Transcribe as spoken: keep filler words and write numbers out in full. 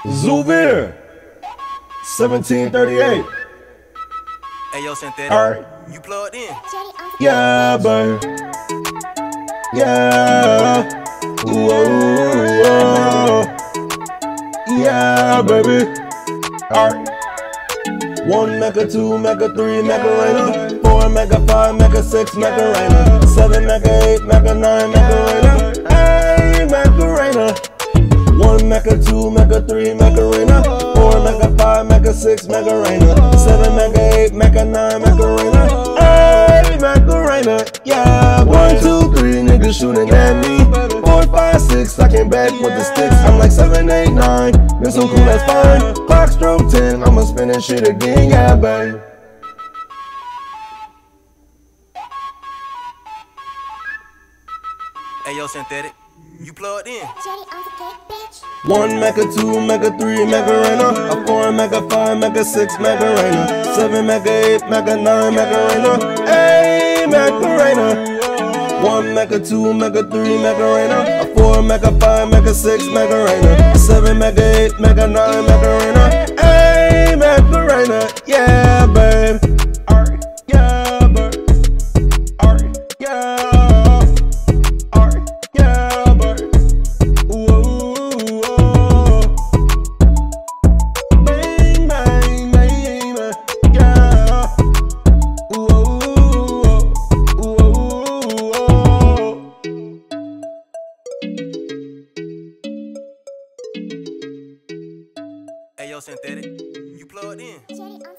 Zuvir, seventeen thirty-eight. Hey yo, Synthetic, Alright. you plugged in? Yeah, babe. Yeah. Whoa. Yeah, baby. Alright. One mega, two mega, three Macarena, four mega, five mega, six Macarena, seven mega, eight mega, nine Macarena, hey Macarena. One mega, two mega, three Macarena, four mega, five mega, six Macarena, seven mega, eight mega, nine Macarena, hey Macarena. Yeah, one, two, three niggas shooting at me. Four, five, six, I came back with the sticks. I'm like seven, eight, nine. Been so cool, that's fine. Clock stroke ten, I'ma spin that shit again, yeah, babe. Hey yo, Synthetic, you plugged in? One mega, two mega, three Macarena, a four mega, five mega, six Macarena, seven mega, eight mega, nine Macarena, hey Macarena. One mega, two mega, three Macarena, a four mega, five mega, six Macarena, seven mega, eight mega, nine Macarena, hey Macarena. Yeah, babe. Alright, yeah, babe. Alright, yeah. Alright, yeah, babe. Whoa. Bang, bang, bang, bang. Yeah. Whoa. Hey yo, Synthetic, you plugged in?